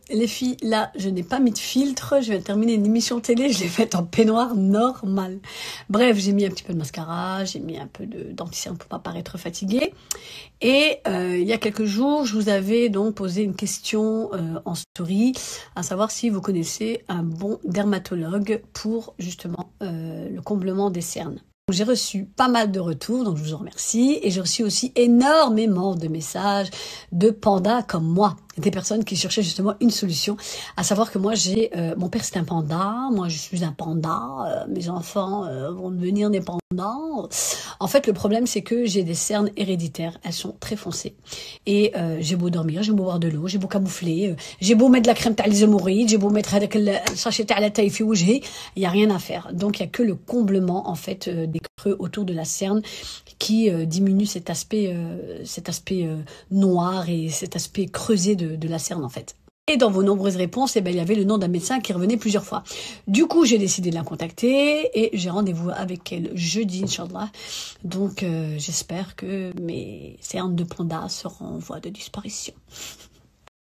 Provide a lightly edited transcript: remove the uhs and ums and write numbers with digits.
les filles, là, je n'ai pas mis de filtre. Je viens de terminer une émission télé, je l'ai faite en peignoir normal. Bref, j'ai mis un petit peu de mascara, j'ai mis un peu de d'anti-cerne pour pas paraître fatiguée. Et il y a quelques jours, je vous avais donc posé une question en story, à savoir si vous connaissez un bon dermatologue pour justement le comblement des cernes. J'ai reçu pas mal de retours, donc je vous en remercie. Et j'ai reçu aussi énormément de messages de pandas comme moi. Des personnes qui cherchaient justement une solution. À savoir que moi, mon père c'est un panda, moi je suis un panda, mes enfants vont devenir des pandas. En fait, le problème c'est que j'ai des cernes héréditaires. Elles sont très foncées. Et j'ai beau dormir, j'ai beau boire de l'eau, j'ai beau camoufler, j'ai beau mettre de la crème تاع les hémorroïdes, j'ai beau mettre avec le sachet تاع la taille في وجهي, il y a rien à faire. Donc il y a que le comblement en fait des creux autour de la cerne qui diminue cet aspect noir et cet aspect creusé de la cerne en fait. Et dans vos nombreuses réponses, il y avait le nom d'un médecin qui revenait plusieurs fois. Du coup, j'ai décidé de la contacter et j'ai rendez-vous avec elle jeudi, Inch'Allah. Donc, j'espère que mes cernes de panda seront en voie de disparition.